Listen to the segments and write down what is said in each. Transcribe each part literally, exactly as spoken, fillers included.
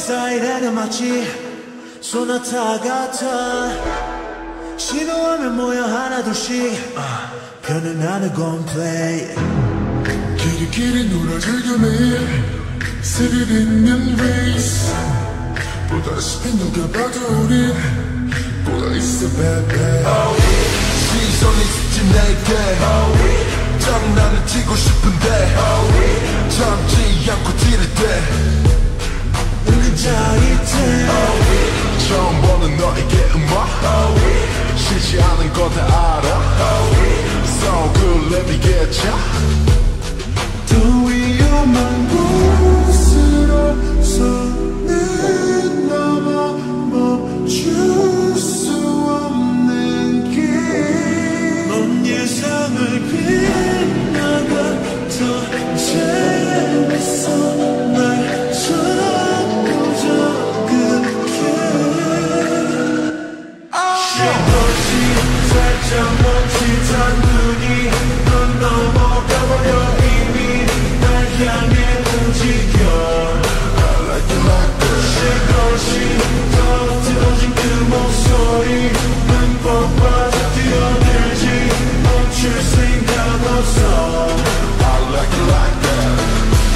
사이렌은 마치 소나타 같아. 시도하면 모여 하나둘씩 변해나는 곤플레이. 길이길이 놀아 즐겨내 스릴 있는 레이스. 보다시피 누가 봐도 우리 보다 있어 baby. 시선이 스친 내게 장난을 치고 싶은데 참지 않고 지를 때 그 짜릿해. 처음 보는 너에게 음악 쉬지 않은 거 다 알아. So good let me get ya. 더 위험한 곳으로 손을 넘어 멈출 수 없는 길. 넌 예상을 빗나가 더 재밌어. 날 찾고 적극해. 쉴것이 살짝 멈칫한 눈이 넌 넘어가버려. 이미 날 향해 움직여. I like it like that. 쉴것이 더 틀어진 그 목소리 눈꼭 빠져 뛰어들지 멈출 생각 없어. I like it like that.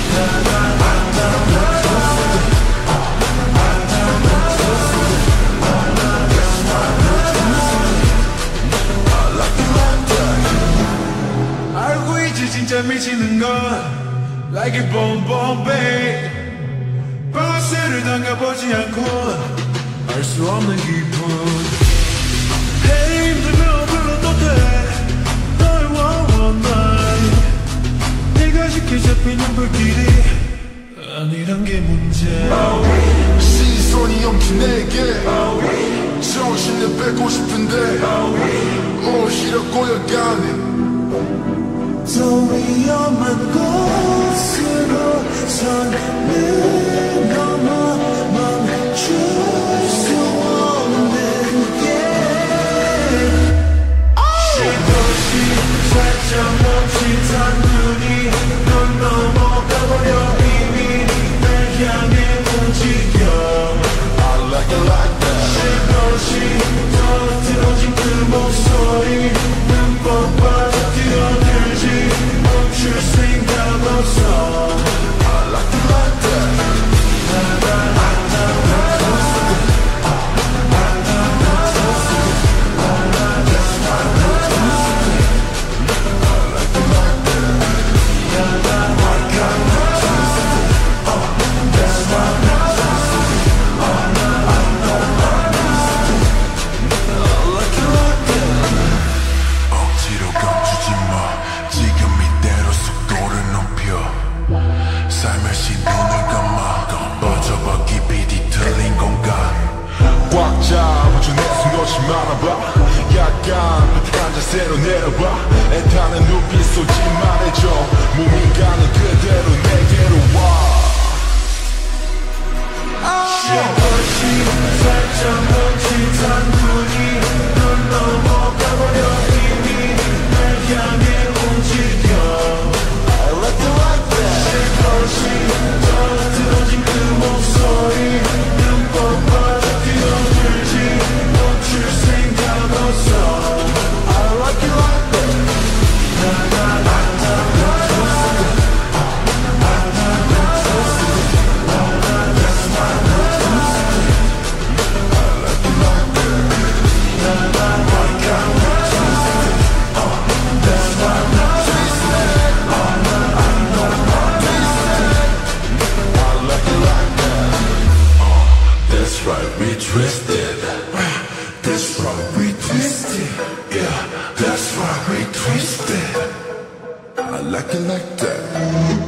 알고 있지 진짜 미치는 건 Like a boom boom babe. 버스를 당겨보지 않고 알 수 없는 기분. Hey, 힘들면 불러도 돼. 널 원원 난 네가 쉽게 잡히는 불길이 아니란 게 문제. 시선이 엉킨 내게 정신을 뺏고 싶은데 오히려 꼬여가네. 더 위험한 곳으로 선을 넘어 멈출 수 없는 길. 쉴것이 살짝 멈칫한 눈이 넌 넘어가버려. 이미 날 향해 움직여. I like it like that. 쉴것이 더 틀어진 그 목소리 눈꼭 빠져 뛰어들지 멈출 생각 없어. I like it like that. 억지로 감추지 마. 지금 이대로 속도를 높여. 살며시 눈을 감아 빠져봐 깊이 뒤틀린 공간. 꽉 잡아줘 내 숨 놓지 말아봐. 약간 부탁한 자세로 내려봐. 애타는 눈빛 쏘지 말해줘. 몸이 가는 그대로 내게로 와. 쉴것이 살짝 멈칫한 눈이 넌 넘어가버려. 이미 날 향해 움직여. I like it like that. 쉴것이 더 틀어진 그 목소리 눈꼭 빠져 뛰어들지 멈출 생각 없어. I like it like that. That's right, we twisted. That's right, we twisted. Yeah, that's right, we twisted. I like it like that.